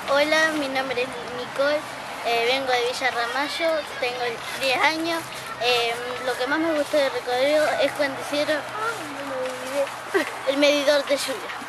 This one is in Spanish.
Hola, mi nombre es Nicole, vengo de Villa Ramallo, tengo 10 años. Lo que más me gustó del recorrido es cuando hicieron el medidor de lluvia.